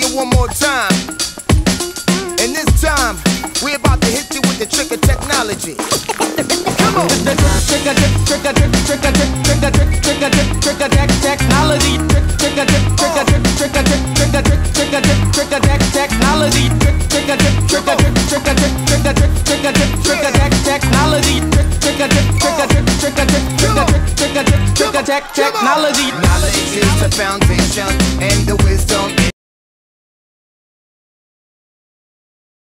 you one more time. And this time, we're about to hit you with the trick of technology. Come on. Trick a trick, trick a trick, trick a trick, trick a trick, trick a trick, trick a trick, technology. Trick a trick, trick a trick, trick a trick, trick a trick, trick a trick, trick a trick, technology. Trick a trick, trick a trick, trick a trick, trick a trick, trick a trick, trick a trick, technology. Trick a trick, trick a trick, trick a trick, trick a trick, trick a trick, trick a trick, technology. Knowledge is the foundation, and the wisdom